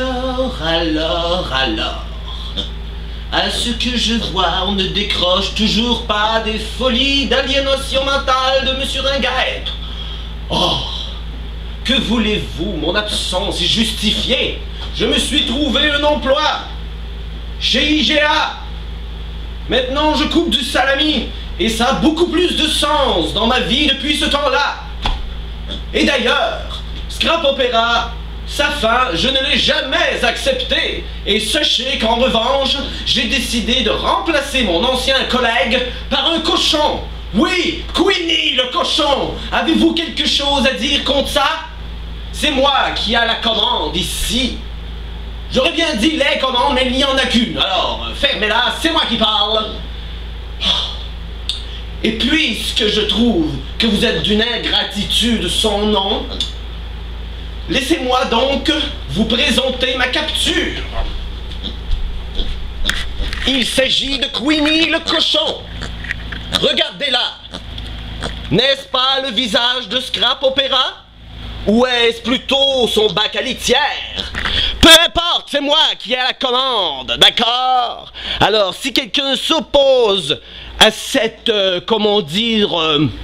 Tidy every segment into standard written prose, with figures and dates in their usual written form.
Alors. À ce que je vois, on ne décroche toujours pas des folies d'aliénation mentale de Monsieur Ringuette. Oh, que voulez-vous, mon absence est justifiée. Je me suis trouvé un emploi chez IGA. Maintenant, je coupe du salami et ça a beaucoup plus de sens dans ma vie depuis ce temps-là. Et d'ailleurs, Scrap Opera, sa fin, je ne l'ai jamais accepté. Et sachez qu'en revanche, j'ai décidé de remplacer mon ancien collègue par un cochon. Oui, Queenie le cochon. Avez-vous quelque chose à dire contre ça? C'est moi qui a la commande ici. J'aurais bien dit les commandes, mais il n'y en a qu'une. Alors, fermez-la, c'est moi qui parle. Et puisque je trouve que vous êtes d'une ingratitude sans nom, laissez-moi donc vous présenter ma capture. Il s'agit de Queenie le cochon. Regardez-la. N'est-ce pas le visage de Scrap Opera? Ou est-ce plutôt son bac à litière? Peu importe, c'est moi qui ai la commande, d'accord? Alors, si quelqu'un s'oppose à cette, comment dire,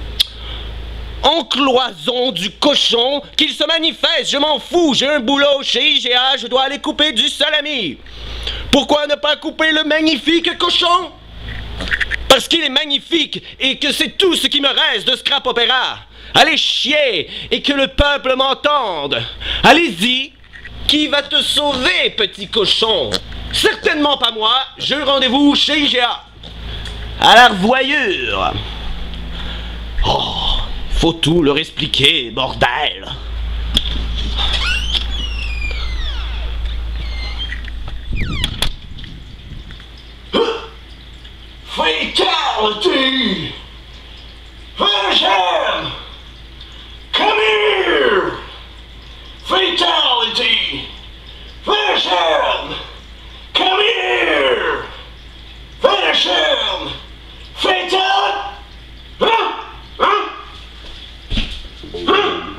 encloison du cochon, qu'il se manifeste, je m'en fous, j'ai un boulot chez IGA, je dois aller couper du salami. Pourquoi ne pas couper le magnifique cochon? Parce qu'il est magnifique et que c'est tout ce qui me reste de Scrap Opera. Allez chier et que le peuple m'entende. Allez-y, qui va te sauver, petit cochon? Certainement pas moi, j'ai rendez-vous chez IGA. À la revoyure. Oh, faut tout leur expliquer, bordel. Fatality! Version! Come here! Fatality! Version! Come here! Version! Fatal! Huh? Huh? Huh?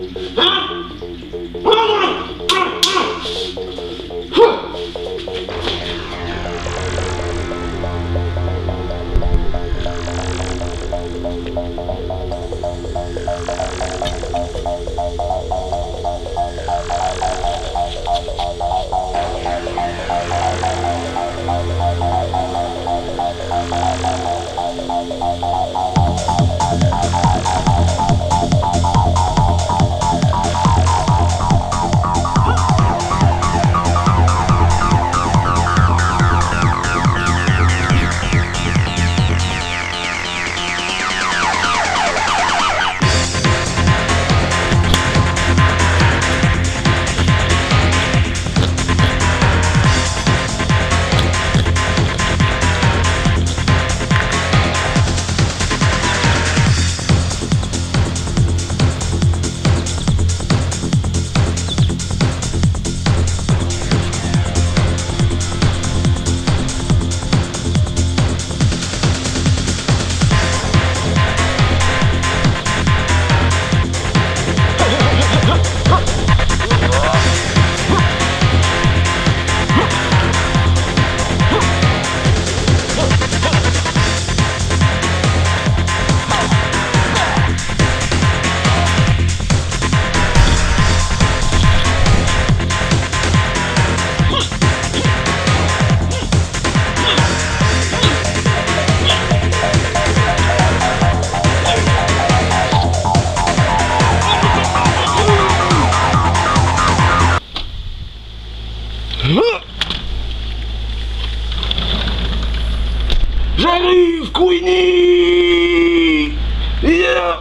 J'arrive, Queenie! Yeah.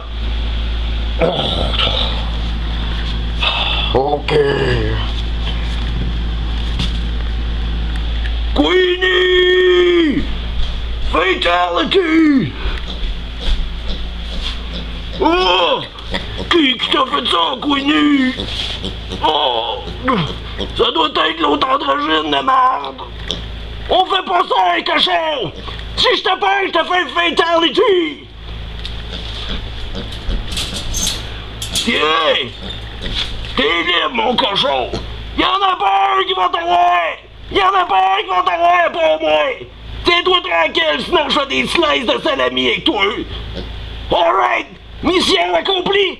Ok. Queenie! Fatality! Oh! Qui t'a fait ça, Queenie? Oh! Ça doit être l'autre androgyne de merde! On fait pas ça, un cochon! Si je t'appelle, je te fais fatality! Tiens! T'es libre, mon cochon! Y'en a pas un qui va t'avoir! Y'en a pas un qui va t'avoir pour moi! Tiens-toi tranquille, sinon je fais des slices de salami avec toi! Alright! Mission accomplie!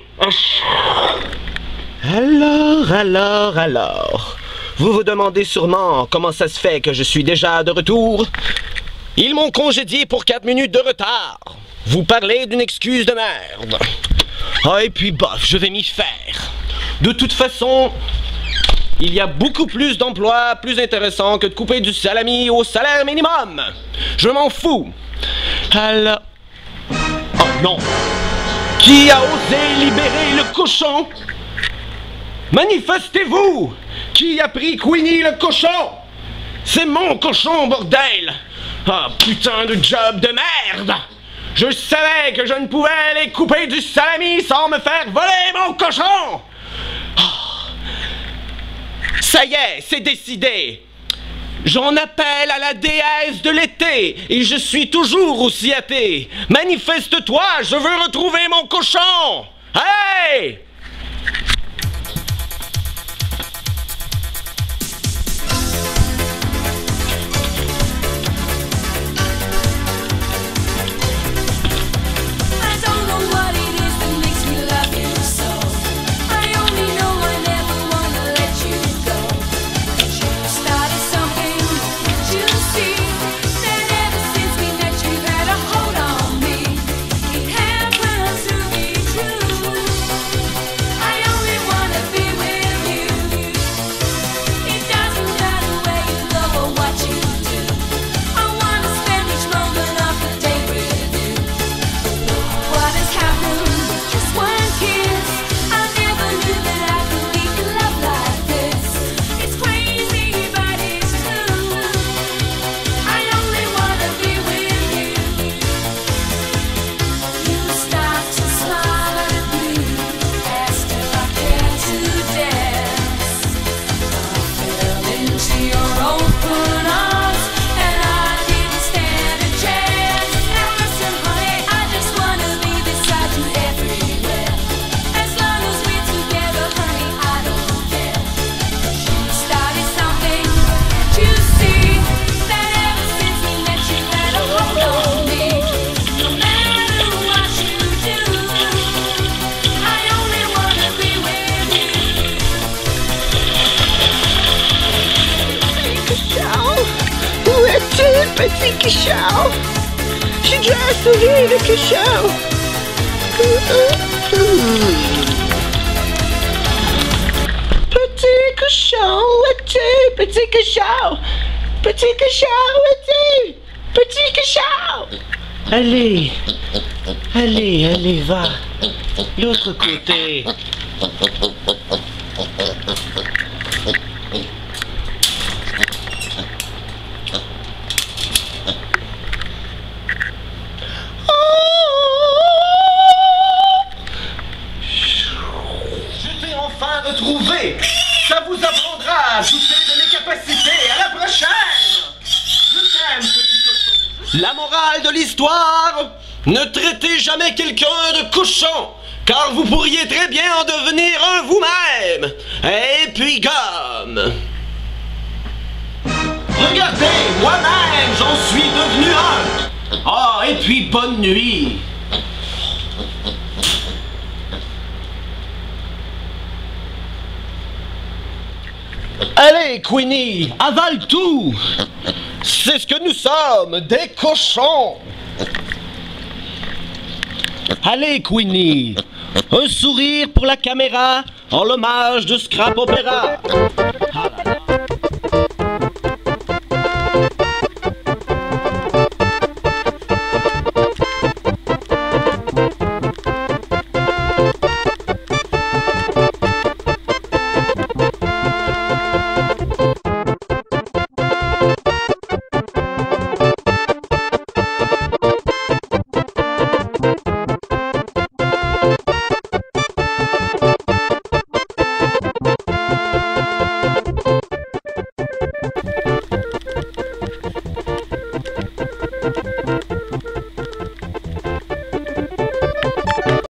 Alors... Vous vous demandez sûrement comment ça se fait que je suis déjà de retour? Ils m'ont congédié pour 4 minutes de retard. Vous parlez d'une excuse de merde. Ah, et puis bof, je vais m'y faire. De toute façon, il y a beaucoup plus d'emplois plus intéressants que de couper du salami au salaire minimum. Je m'en fous. Alors... Oh non! Qui a osé libérer le cochon? Manifestez-vous! Qui a pris Queenie le cochon? C'est mon cochon, bordel! Ah, putain de job de merde! Je savais que je ne pouvais aller couper du salami sans me faire voler mon cochon! Oh. Ça y est, c'est décidé! J'en appelle à la déesse de l'été et je suis toujours aussi athée! Manifeste-toi, je veux retrouver mon cochon! Hey! Petit cochon, j'ai déjà sauvé le cochon. Petit cochon, où es-tu? Petit cochon, petit cochon, où es-tu? Petit cochon. Allez, allez, va. L'autre côté. Retrouver. Ça vous apprendra à douter de mes capacités. À la prochaine. Je t'aime, petit cochon. La morale de l'histoire: ne traitez jamais quelqu'un de cochon, car vous pourriez très bien en devenir un vous-même. Et puis gomme. Regardez, moi-même, j'en suis devenu un. Ah, et puis bonne nuit. Allez, Queenie, avale tout! C'est ce que nous sommes, des cochons! Allez, Queenie, un sourire pour la caméra en l'hommage de Scrap Opera.